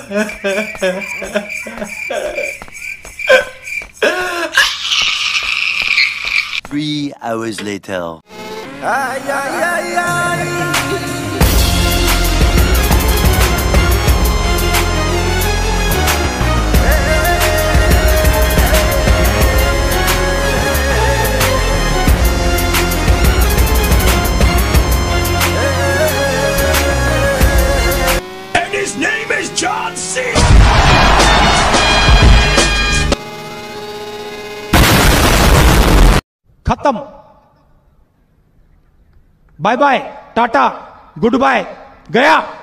3 hours later. Ay, ay, ay, ay. And his name is John C. खत्म bye bye tata goodbye गया।